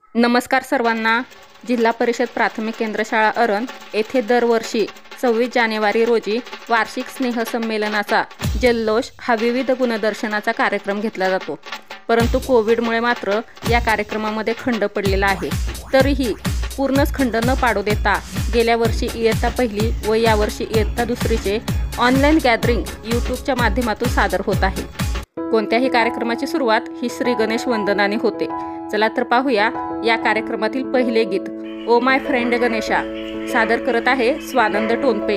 नमस्कार सर्वांना। जिल्हा परिषद प्राथमिक केंद्र शाळा अरण येथे दरवर्षी 26 जानेवारी रोजी वार्षिक स्नेहसंमेलनाचा जल्लोष हा विविध गुणदर्शनाचा कार्यक्रम घेतला जातो। परंतु कोविडमुळे मात्र या कार्यक्रमामध्ये खंड पडलेला आहे। तरीही पूर्णच खंड न पाडू देता गेल्या वर्षी इयत्ता पहिली व यावर्षी इयत्ता दुसरीचे ऑनलाईन गॅदरिंग यूट्यूबच्या माध्यमातून सादर होत आहे। कोणत्याही कार्यक्रमाची सुरुवात ही श्री गणेश वंदनाने होते। चला तर पाहूया या कार्यक्रमातील पहिले गीत ओ माय फ्रेंड गणेशा सादर करत आहे स्वानंद टोनपे।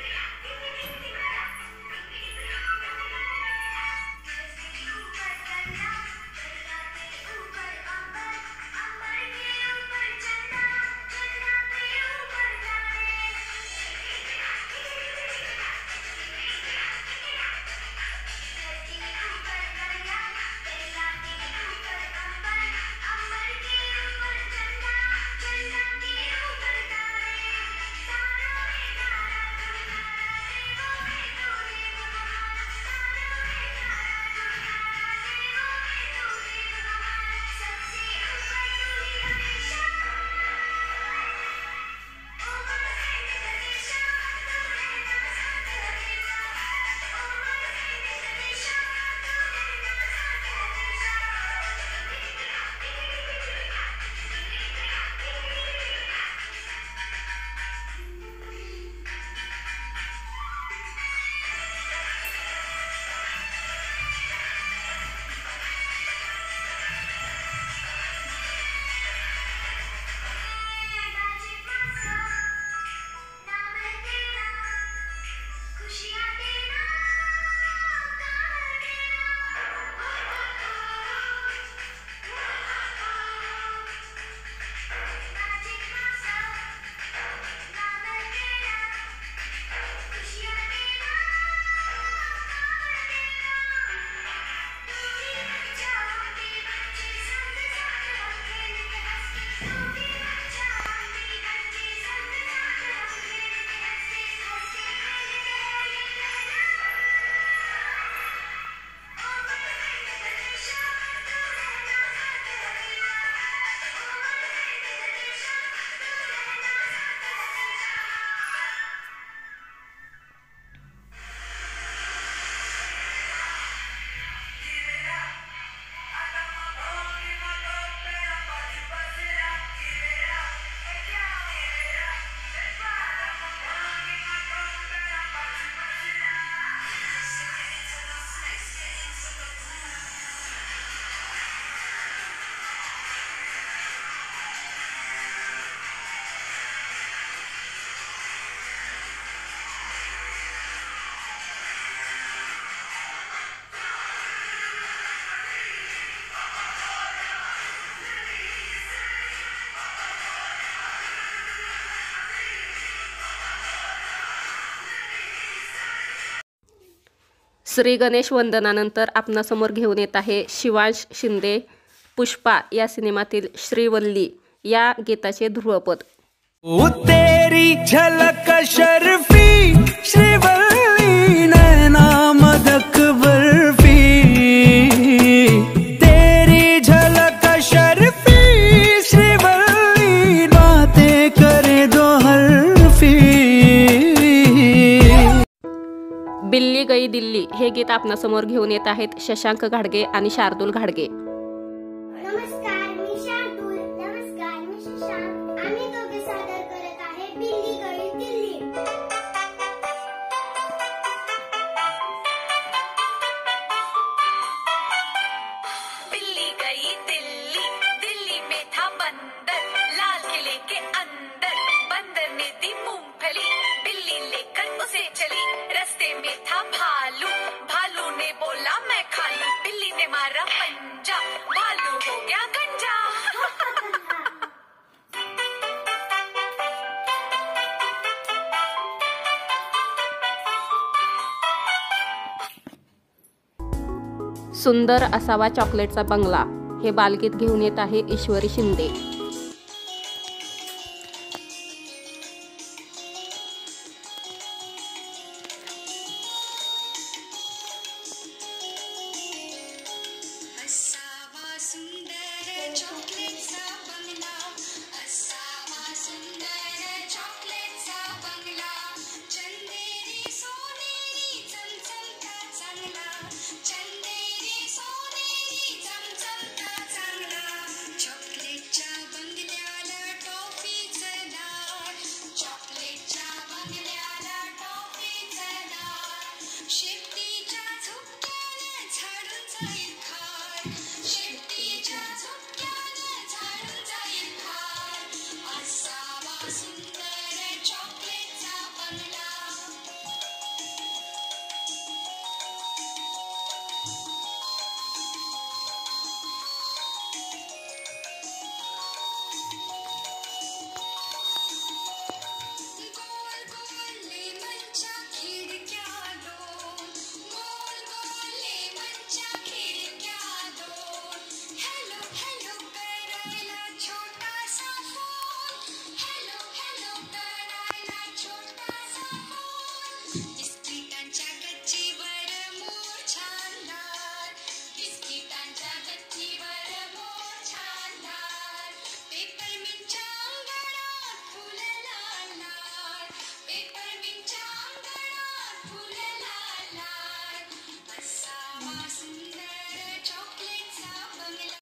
श्री गणेश वंदनानंतर आपणासमोर घेऊन येत आहे शिवांश शिंदे पुष्पा या सिनेमातील श्रीवल्ली या गीताचे ध्रुवपद। तेरी झलक शर्फी श्रीवल्ली नैना मदक बर्फी तेरी झलक शर्फी श्रीवल्ली बातें करे दो हरफी। बिल्ली गई दिल्ली हे गीत आपणासमोर घेऊन येत आहेत शशांक घाडगे आणि शार्दूल घाडगे। नमस्कार, मी शार्दूल। नमस्कार, मी शशांक। आम्ही दोघे सादर करत आहे बिल्ली गई दिल्ली। बिल्ली गई दिल्ली, दिल्ली में था बंदर, लाल किले के अंदर बंदर ने दी मूंगफली, बिल्ली लेकर उसे चली, रास्ते में था भालू, भालू ने बोला मैं खा लूं, बिल्ली ने मारा पंजा, भालू हो गया गंजा। सुंदर असावा चॉकलेटचा बंगला हे बालगीत घेऊन येत आहे ईश्वरी शिंदे।